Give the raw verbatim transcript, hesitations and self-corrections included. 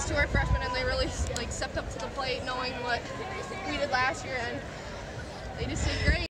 two are freshmen, and they really like stepped up to the plate, knowing what we did last year, and they just did great.